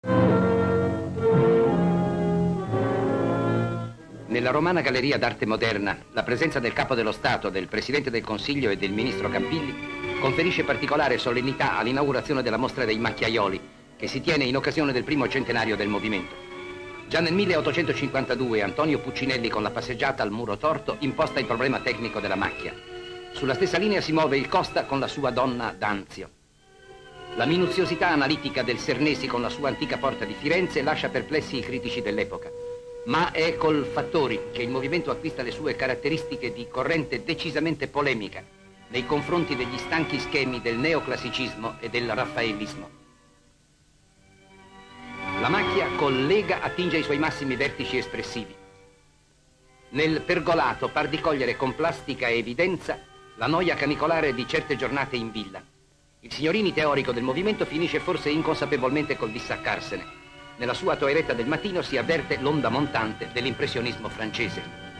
Nella Romana Galleria d'Arte Moderna, la presenza del Capo dello Stato, del Presidente del Consiglio e del Ministro Campilli conferisce particolare solennità all'inaugurazione della Mostra dei Macchiaioli, che si tiene in occasione del primo centenario del movimento. Già nel 1852 Antonio Puccinelli con la passeggiata al muro torto imposta il problema tecnico della macchia. Sulla stessa linea si muove il Costa con la sua donna D'Anzio. La minuziosità analitica del Sernesi con la sua antica porta di Firenze lascia perplessi i critici dell'epoca. Ma è col Fattori che il movimento acquista le sue caratteristiche di corrente decisamente polemica nei confronti degli stanchi schemi del neoclassicismo e del raffaellismo. La macchia col Lega attinge ai suoi massimi vertici espressivi. Nel Pergolato par di cogliere con plastica evidenza la noia canicolare di certe giornate in villa. Il Signorini teorico del movimento finisce forse inconsapevolmente col dissaccarsene. Nella sua Toeretta del mattino si avverte l'onda montante dell'impressionismo francese.